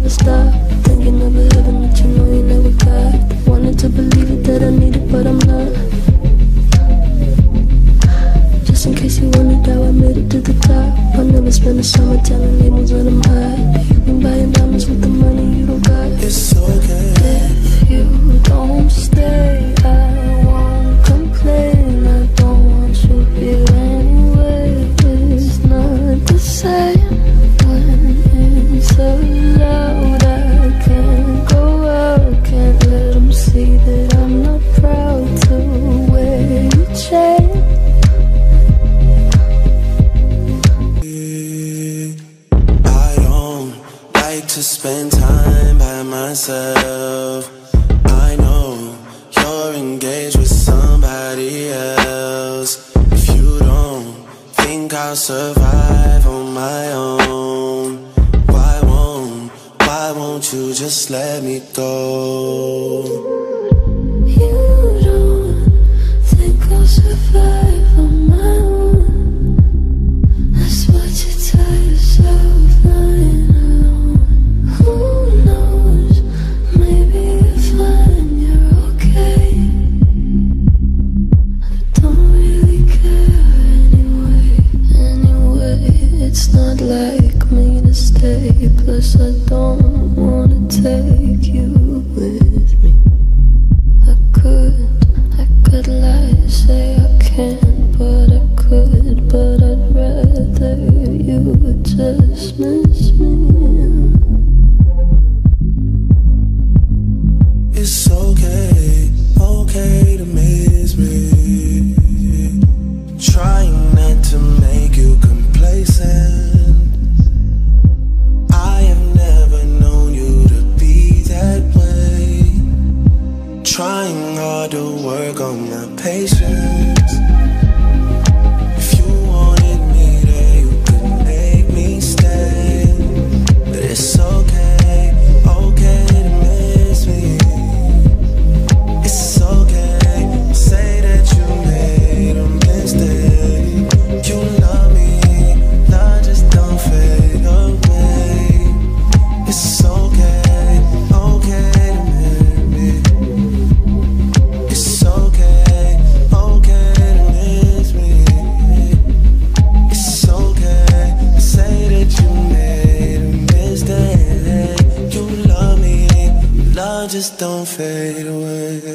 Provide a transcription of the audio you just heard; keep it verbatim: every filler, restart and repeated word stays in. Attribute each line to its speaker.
Speaker 1: never stop. Thinking of a heaven that you know you never got. Wanted to believe it that I need it, but I'm not. Just in case you wondered how I made it to the top. I never spent a summer telling labels when I'm hot. You been buying diamonds with the money you don't got.
Speaker 2: It's okay
Speaker 1: if you don't stay. I won't complain. I don't want you here anyway. It's not the same when it's so loud. I can't go out, can't let them see that I'm not proud to wear your chain.
Speaker 2: To spend time by myself. I know you're engaged with somebody else. If you don't think I'll survive on my own, why won't, why won't you just let me go?
Speaker 1: You don't think I'll survive on my own. That's what you tell yourself, lying alone. Who knows, maybe you're fine, you're okay. I don't really care anyway. Anyway, it's not like me to stay. Plus I don't wanna take you with me. I could, I could lie, say I can't, but I could. But I'd rather you just miss me.
Speaker 2: It's okay, okay to miss me. Trying not to make you complacent. I have never known you to be that way. Trying hard to work on my patience. If you wanted me there, you could make me stay. But it's okay, okay to miss me. It's okay, say that you made a mistake. You love me, love just don't fade away. It's okay, okay to miss me. It's okay, okay to miss me. It's okay, say that you made a mistake. You love me, love just don't fade away.